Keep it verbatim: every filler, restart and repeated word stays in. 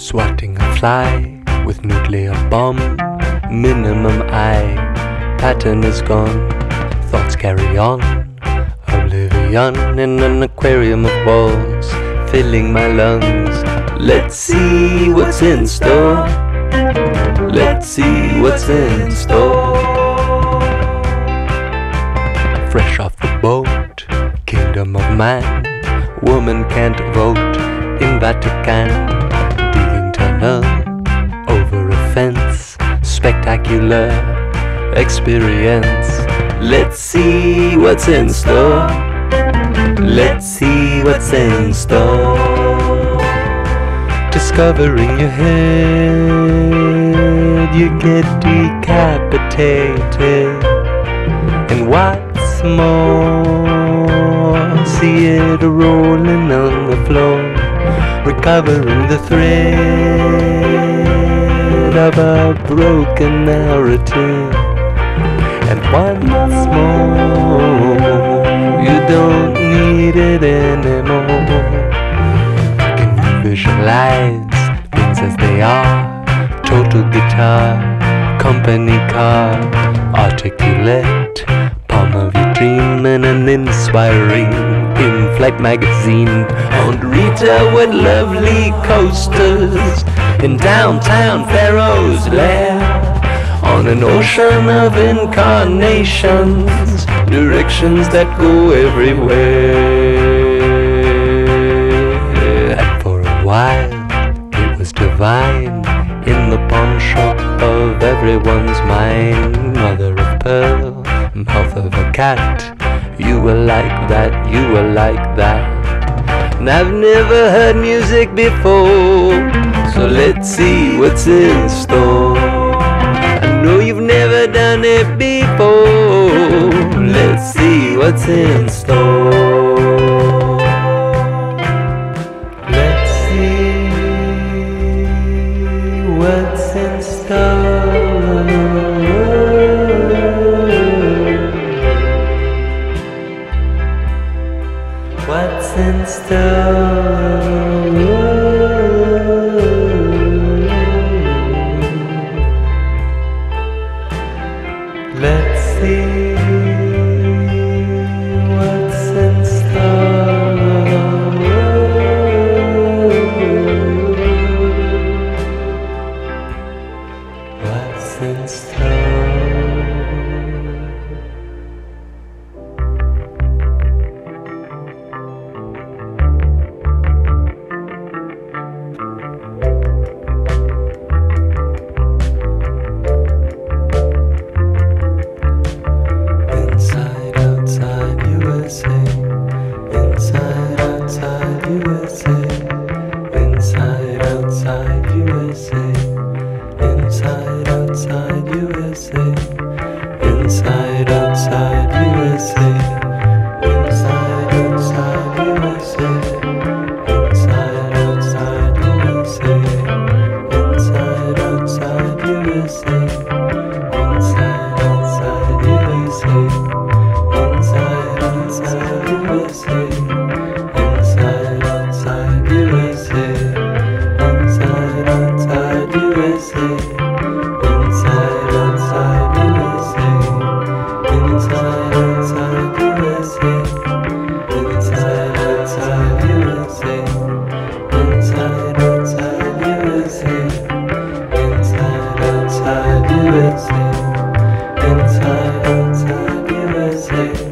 Swatting a fly with nuclear bomb. Minimum eye pattern is gone. Thoughts carry on. Oblivion in an aquarium of walls, filling my lungs. Let's see what's in store. Let's see what's in store. Fresh off the boat, kingdom of man. Woman can't vote in Vatican. Digging tunnel over a fence. Spectacular experience. Let's see what's in store. Let's see what's in store. Discovering your head, you get decapitated. And what's more, see it rolling on the floor, recovering the thread of a broken narrative. And once more, you don't need it anymore. Can you visualize things as they are? Total guitar, company car, articulate, palm of your dream, and an inspiring in-flight magazine. Aunt Rita with lovely coasters in downtown Pharaoh's lair. On an ocean of incarnations, directions that go everywhere. And for a while, it was divine, in the pawn shop of everyone's mind. Mother of pearl, mouth of a cat. You were like that, you were like that. And I've never heard music before, so let's see what's in store. I know you've never done it before. Let's see what's in store. Let's see what's in store. What's in store? Let's see what's in store. What's in store? Inside, outside U S A.